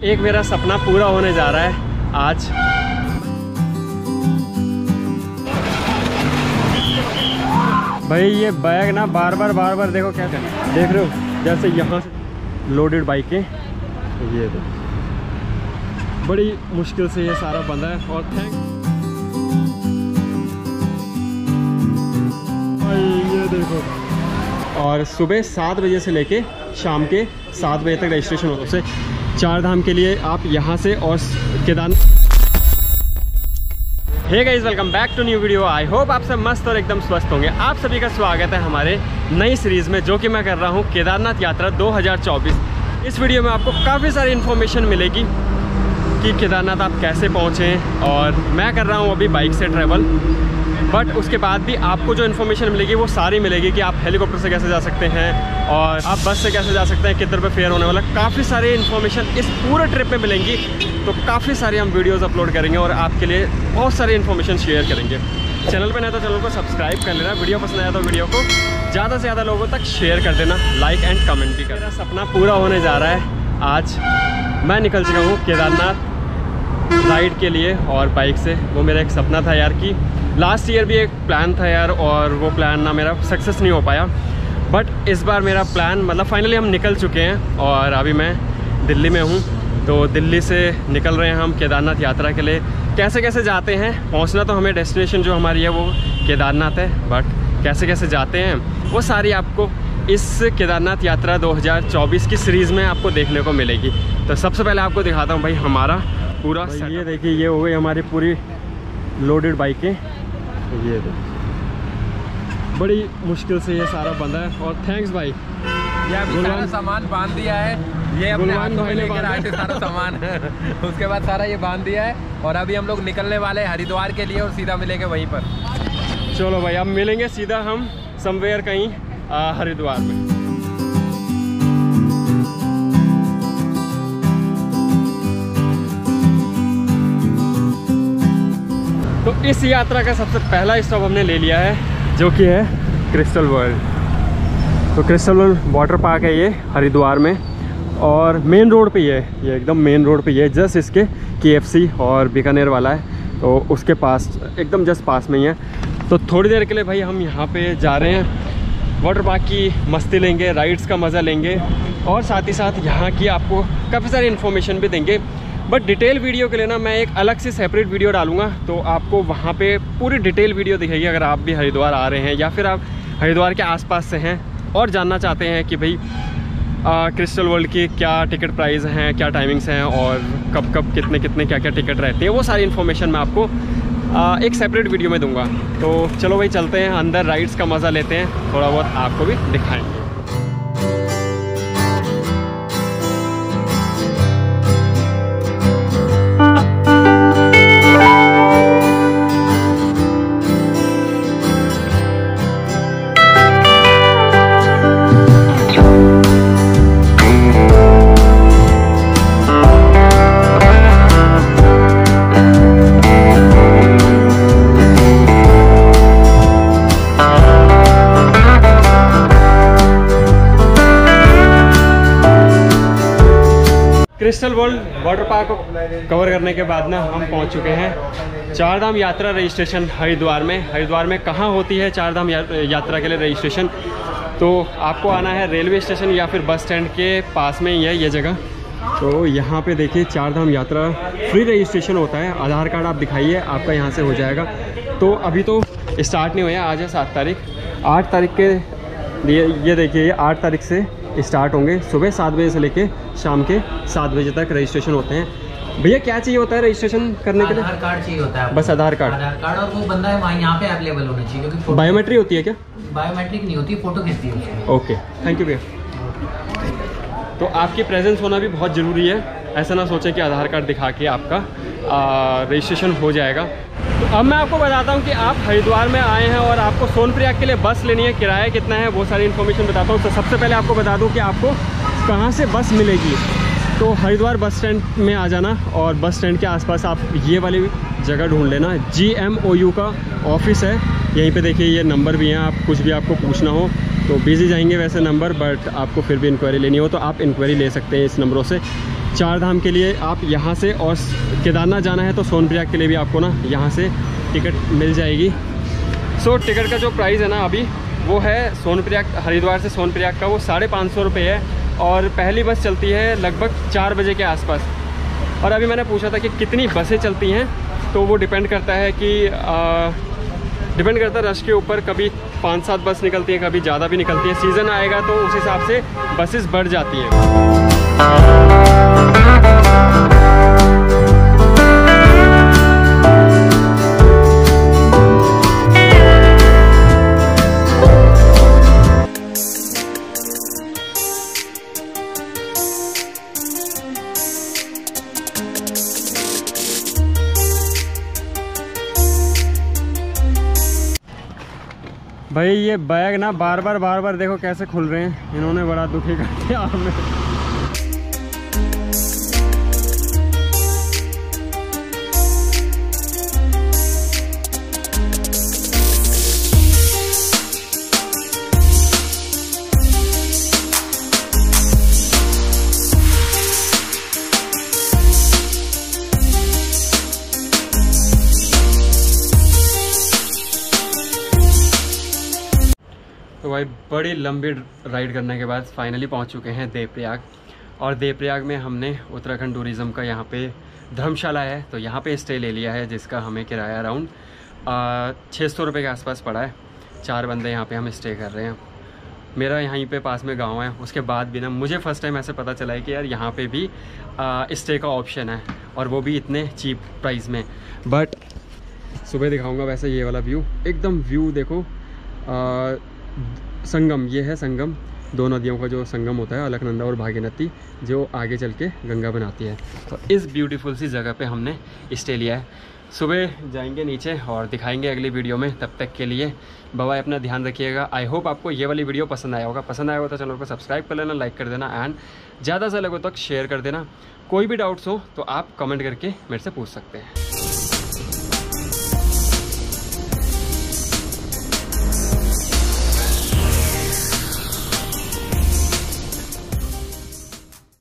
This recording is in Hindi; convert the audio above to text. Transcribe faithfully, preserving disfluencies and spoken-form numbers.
एक मेरा सपना पूरा होने जा रहा है आज। भाई ये बैग ना बार बार बार बार देखो क्या कर देख रहे हो, जैसे यहाँ से लोडेड बाइकें, ये देखो बड़ी मुश्किल से ये सारा बंदा है। और थैंक ये देखो, और सुबह सात बजे से लेके शाम के सात बजे तक रजिस्ट्रेशन होता है। उसे चार धाम के लिए आप यहाँ से और Kedarnath. Hey guys, welcome back to new video. I hope आप सब मस्त और एकदम स्वस्थ होंगे। आप सभी का स्वागत है हमारे नई सीरीज़ में, जो कि मैं कर रहा हूँ केदारनाथ यात्रा दो हज़ार चौबीस। इस वीडियो में आपको काफ़ी सारी इन्फॉर्मेशन मिलेगी कि केदारनाथ आप कैसे पहुँचें। और मैं कर रहा हूँ अभी बाइक से ट्रैवल, बट उसके बाद भी आपको जो इन्फॉर्मेशन मिलेगी वो सारी मिलेगी कि आप हेलीकॉप्टर से कैसे जा सकते हैं और आप बस से कैसे जा सकते हैं, कितने रुपये फेयर होने वाला। काफ़ी सारी इन्फॉर्मेशन इस पूरे ट्रिप में मिलेंगी। तो काफ़ी सारी हम वीडियोस अपलोड करेंगे और आपके लिए बहुत सारी इन्फॉर्मेशन शेयर करेंगे। चैनल पे नया तो चैनल को सब्सक्राइब कर लेना, वीडियो पसंद आया तो वीडियो को ज़्यादा से ज़्यादा लोगों तक शेयर कर देना, लाइक एंड कमेंट भी कर। मेरा सपना पूरा होने जा रहा है आज। मैं निकल चुका हूँ केदारनाथ राइड के लिए और बाइक से। वो मेरा एक सपना था यार कि लास्ट ईयर भी एक प्लान था यार, और वो प्लान ना मेरा सक्सेस नहीं हो पाया। बट इस बार मेरा प्लान मतलब फाइनली हम निकल चुके हैं और अभी मैं दिल्ली में हूँ। तो दिल्ली से निकल रहे हैं हम केदारनाथ यात्रा के लिए। कैसे कैसे जाते हैं, पहुँचना तो हमें डेस्टिनेशन जो हमारी है वो केदारनाथ है, बट कैसे कैसे जाते हैं वो सारी आपको इस केदारनाथ यात्रा दो हज़ार चौबीस की सीरीज़ में आपको देखने को मिलेगी। तो सबसे पहले आपको दिखाता हूँ भाई हमारा पूरा। ये देखिए, ये हो गई हमारी पूरी लोडेड बाइकें। ये देखिए बड़ी मुश्किल से ये सारा बंदा है। और थैंक्स भाई, ये अभी सारा सामान बांध दिया है। ये अपने हाथों में लेकर आए थे सारा सामान उसके बाद सारा ये बांध दिया है और अभी हम लोग निकलने वाले हैं हरिद्वार के लिए और सीधा मिलेंगे वहीं पर। चलो भाई, अब मिलेंगे सीधा हम समवेयर कहीं आ, हरिद्वार में। तो इस यात्रा का सबसे पहला स्टॉप हमने ले लिया है, जो कि है क्रिस्टल वर्ल्ड। तो क्रिस्टल वर्ल्ड वाटर पार्क है ये हरिद्वार में, और मेन रोड पे ही है। ये एकदम मेन रोड पे ही है, जस्ट इसके केएफसी और बीकानेर वाला है तो उसके पास, एकदम जस्ट पास में ही है। तो थोड़ी देर के लिए भाई हम यहाँ पे जा रहे हैं, वाटर पार्क की मस्ती लेंगे, राइड्स का मज़ा लेंगे और साथ ही साथ यहाँ की आपको काफ़ी सारी इन्फॉर्मेशन भी देंगे। बट डिटेल वीडियो के लिए ना मैं एक अलग से सेपरेट वीडियो डालूंगा, तो आपको वहाँ पे पूरी डिटेल वीडियो दिखेगी। अगर आप भी हरिद्वार आ रहे हैं या फिर आप हरिद्वार के आसपास से हैं और जानना चाहते हैं कि भाई क्रिस्टल वर्ल्ड की क्या टिकट प्राइस हैं, क्या टाइमिंग्स हैं और कब कब कितने कितने क्या क्या टिकट रहते हैं, वो सारी इन्फॉर्मेशन मैं आपको आ, एक सेपरेट वीडियो में दूंगा। तो चलो भाई चलते हैं अंदर, राइड्स का मज़ा लेते हैं, थोड़ा बहुत आपको भी दिखाएँगे। क्रिस्टल वर्ल्ड वाटर पार्क को कवर करने के बाद ना हम पहुंच चुके हैं चार धाम यात्रा रजिस्ट्रेशन हरिद्वार में। हरिद्वार में कहाँ होती है चार धाम यात्रा के लिए रजिस्ट्रेशन? तो आपको आना है रेलवे स्टेशन या फिर बस स्टैंड के पास में ही है ये जगह। तो यहाँ पे देखिए चार धाम यात्रा फ्री रजिस्ट्रेशन होता है। आधार कार्ड आप दिखाइए, आपका यहाँ से हो जाएगा। तो अभी तो स्टार्ट नहीं हुआ, आज है सात तारीख। आठ तारीख के लिए ये देखिए, ये आठ तारीख से स्टार्ट होंगे। सुबह सात बजे से लेके शाम के सात बजे तक रजिस्ट्रेशन होते हैं। भैया क्या चाहिए होता है रजिस्ट्रेशन करने के लिए? आधार कार्ड चाहिए होता है, बस आधार कार्ड। आधार कार्ड और वो बंदा है वहाँ यहाँ पे अवेलेबल होना चाहिए, क्योंकि बायोमेट्रिक होती है क्या? बायोमेट्रिक नहीं होती, फोटो खींचती है उसकी। ओके, थैंक यू भैया। तो आपकी प्रेजेंस होना भी बहुत ज़रूरी है। ऐसा ना सोचें कि आधार कार्ड दिखा के आपका रजिस्ट्रेशन हो जाएगा। तो अब मैं आपको बताता हूँ कि आप हरिद्वार में आए हैं और आपको सोनप्रयाग के लिए बस लेनी है, किराया कितना है, वो सारी इन्फॉर्मेशन बताता हूँ। तो सबसे पहले आपको बता दूँ कि आपको कहाँ से बस मिलेगी। तो हरिद्वार बस स्टैंड में आ जाना और बस स्टैंड के आसपास आप ये वाली जगह ढूंढ लेना। जी एम ओ यू का ऑफिस है, यहीं पे देखिए ये नंबर भी हैं। आप कुछ भी आपको पूछना हो तो बिजी जाएंगे वैसे नंबर, बट आपको फिर भी इंक्वायरी लेनी हो तो आप इंक्वायरी ले सकते हैं इस नंबरों से। चार धाम के लिए आप यहाँ से, और केदारनाथ जाना है तो सोनप्रयाग के लिए भी आपको ना यहाँ से टिकट मिल जाएगी। सो so, टिकट का जो प्राइस है ना अभी वो है सोनप्रयाग, हरिद्वार से सोनप्रयाग का वो साढ़े पाँच सौ रुपये है, और पहली बस चलती है लगभग चार बजे के आसपास। और अभी मैंने पूछा था कि कितनी बसें चलती हैं, तो वो डिपेंड करता है कि डिपेंड करता है रश के ऊपर। कभी पाँच सात बस निकलती हैं, कभी ज़्यादा भी निकलती है। सीज़न आएगा तो उस हिसाब से बसेस बढ़ जाती हैं। भाई ये बैग ना बार बार बार बार देखो कैसे खुल रहे हैं, इन्होंने बड़ा दुखी कर दिया हमें। तो भाई बड़ी लंबी राइड करने के बाद फाइनली पहुंच चुके हैं देवप्रयाग। और देवप्रयाग में हमने उत्तराखंड टूरिज़्म का यहाँ पे धर्मशाला है, तो यहाँ पे स्टे ले लिया है, जिसका हमें किराया अराउंड छः सौ रुपये के आसपास पड़ा है। चार बंदे यहाँ पे हम स्टे कर रहे हैं। मेरा यहीं पे पास में गांव है, उसके बाद भी ना मुझे फ़र्स्ट टाइम ऐसे पता चला है कि यार यहाँ पे भी आ, स्टे का ऑप्शन है, और वो भी इतने चीप प्राइस में। बट सुबह दिखाऊँगा वैसे ये वाला व्यू, एकदम व्यू देखो। आ, संगम, ये है संगम, दो नदियों का जो संगम होता है, अलकनंदा और भागीरथी, जो आगे चल के गंगा बनाती है। तो इस ब्यूटीफुल सी जगह पे हमने स्टे लिया है। सुबह जाएंगे नीचे और दिखाएंगे अगली वीडियो में। तब तक के लिए बाय बाय, अपना ध्यान रखिएगा। आई होप आपको ये वाली वीडियो पसंद आया होगा। पसंद आया होगा तो चैनल को सब्सक्राइब कर लेना, लाइक कर देना, एंड ज़्यादा से लोगों तक शेयर कर देना। कोई भी डाउट्स हो तो आप कमेंट करके मेरे से पूछ सकते हैं।